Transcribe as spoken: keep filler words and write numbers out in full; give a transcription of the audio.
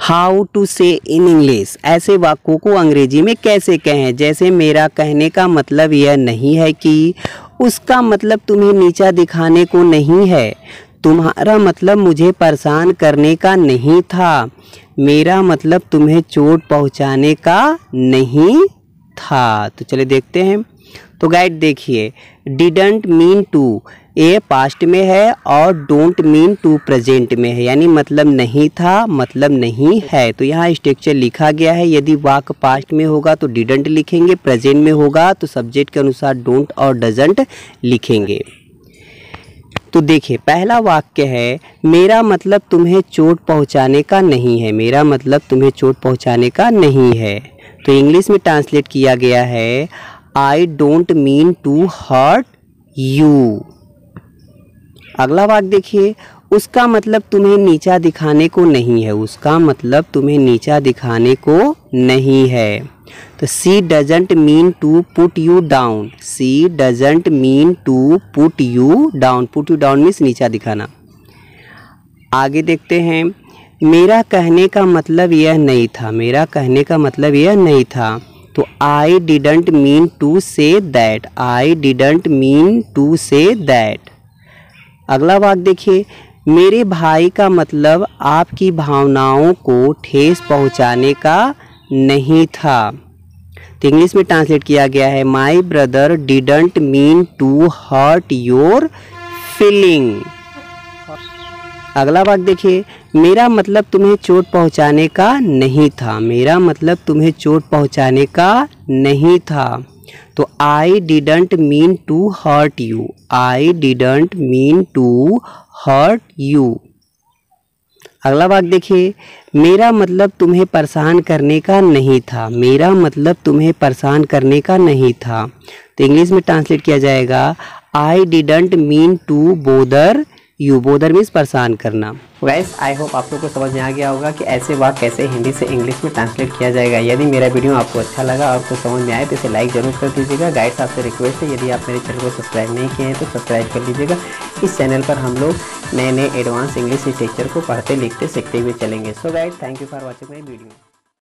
How to से in English, ऐसे वाक्यों को अंग्रेजी में कैसे कहें। जैसे मेरा कहने का मतलब यह नहीं है कि, उसका मतलब तुम्हें नीचा दिखाने को नहीं है, तुम्हारा मतलब मुझे परेशान करने का नहीं था, मेरा मतलब तुम्हें चोट पहुंचाने का नहीं था। तो चलिए देखते हैं। तो गाइड देखिए, डिडंट मीन टू ये पास्ट में है और डोंट मीन टू प्रेजेंट में है, यानी मतलब नहीं था, मतलब नहीं है। तो यहाँ स्ट्रक्चर लिखा गया है। यदि वाक्य पास्ट में होगा तो डिडंट लिखेंगे, प्रेजेंट में होगा तो सब्जेक्ट के अनुसार डोंट और डजंट लिखेंगे। तो देखिए पहला वाक्य है, मेरा मतलब तुम्हें चोट पहुंचाने का नहीं है, मेरा मतलब तुम्हें चोट पहुंचाने का नहीं है। तो इंग्लिश में ट्रांसलेट किया गया है, I don't mean to hurt you. अगला वाक्य देखिए, उसका मतलब तुम्हें नीचा दिखाने को नहीं है, उसका मतलब तुम्हें नीचा दिखाने को नहीं है। तो she doesn't mean to put you down, she doesn't mean to put you down, put you down means नीचा दिखाना। आगे देखते हैं, मेरा कहने का मतलब यह नहीं था, मेरा कहने का मतलब यह नहीं था। तो I didn't mean to say that, I didn't mean to say that. अगला वाक्य देखिए, मेरे भाई का मतलब आपकी भावनाओं को ठेस पहुंचाने का नहीं था। तो इंग्लिश में ट्रांसलेट किया गया है, my brother didn't mean to hurt your feeling. अगला वाक्य देखिए, मेरा मतलब तुम्हें चोट पहुंचाने का नहीं था, मेरा मतलब तुम्हें चोट पहुंचाने का नहीं था। तो I didn't mean to hurt you, I didn't mean to hurt you. अगला वाक्य देखिए, मेरा मतलब तुम्हें परेशान करने का नहीं था, मेरा मतलब तुम्हें परेशान करने का नहीं था। तो इंग्लिश में ट्रांसलेट किया जाएगा, I didn't mean to bother you, bother means परेशान करना। गाइस आई होप आप लोग को समझ में आ गया होगा कि ऐसे वाक्य कैसे हिंदी से इंग्लिश में ट्रांसलेट किया जाएगा। यदि मेरा वीडियो आपको अच्छा लगा, आपको समझ में आए तो इसे लाइक जरूर कर दीजिएगा। गाइस आपसे रिक्वेस्ट है, यदि आप मेरे चैनल को सब्सक्राइब नहीं किए हैं तो सब्सक्राइब कर लीजिएगा। इस चैनल पर हम लोग नए नए एडवांस इंग्लिश लिटरेचर को पढ़ते लिखते सीखते हुए चलेंगे। So guys thank you for watching my video.